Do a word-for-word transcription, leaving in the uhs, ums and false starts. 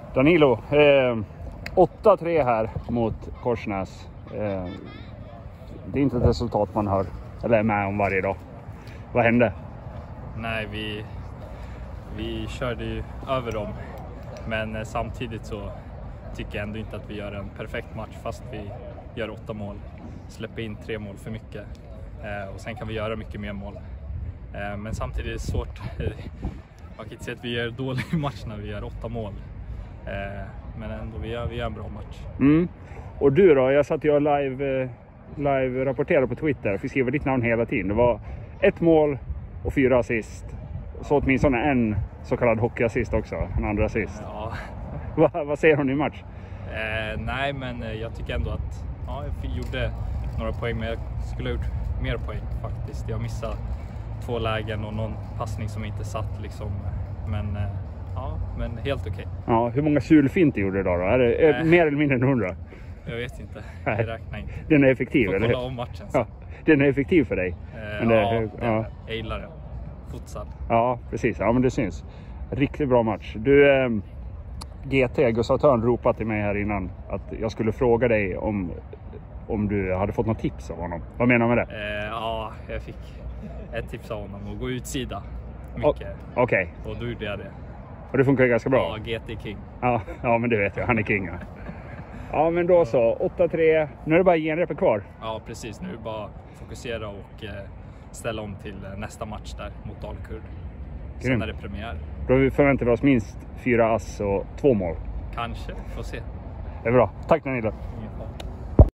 Danilo, eh, åtta tre här mot Korsnäs. Eh, det är inte ett resultat man hör eller är med om varje dag. Vad hände? Nej, vi, vi körde ju över dem. Men eh, samtidigt så tycker jag ändå inte att vi gör en perfekt match fast vi gör åtta mål. Släpper in tre mål för mycket. Eh, och sen kan vi göra mycket mer mål. Eh, men samtidigt är det svårt. Man kan inte säga att vi gör dålig match när vi gör åtta mål. Eh, men ändå, vi gör, vi gör en bra match. Mm. Och du då? Jag satt ju och live, eh, live rapporterade på Twitter. Jag fick skriva ditt namn hela tiden. Det var ett mål och fyra assist. Så åtminstone en så kallad hockeyassist också. En andra assist. Ja. Va, vad säger hon i match? Eh, nej, men jag tycker ändå att ja, jag gjorde några poäng. Men jag skulle ha gjort mer poäng faktiskt. Jag missade två lägen och någon passning som inte satt liksom. Men eh, ja, men helt okej. Okay. Ja, hur många sulfinter gjorde du då? då? Är det är mer eller mindre än hundra? Jag vet inte. Jag räknar inte. Den är effektiv, får eller? Kolla om matchen. Ja, den är effektiv för dig. Eh, men det, ja, ja, jag gillar det. Futsal. Ja, precis. Ja, men det syns. Riktigt bra match. Du, eh, G T, Gustav Törn, ropat till mig här innan att jag skulle fråga dig om, om du hade fått något tips av honom. Vad menar du med det? Eh, ja, jag fick ett tips av honom att gå utsida mycket. Oh, Okej. Okay. Och då gjorde jag det. Och det funkar ganska bra? Ja, G T King. Ja, ja, men det vet jag. Han är king. Ja, ja men då så. åtta tre. Nu är det bara genrepet kvar. Ja, precis. Nu är det bara fokusera och eh, ställa om till nästa match där mot Dalkurd. Sen är det premiär. Då förväntar vi oss minst fyra ass och två mål. Kanske, får se. Det är bra. Tack Danilo. Mm.